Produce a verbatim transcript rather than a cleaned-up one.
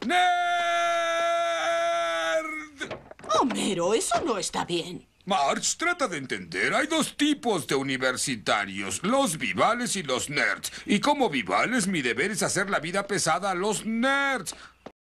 ¡Nerd! Homero, eso no está bien. Marge, trata de entender. Hay dos tipos de universitarios, los vivales y los nerds. Y como vivales, mi deber es hacer la vida pesada a los nerds.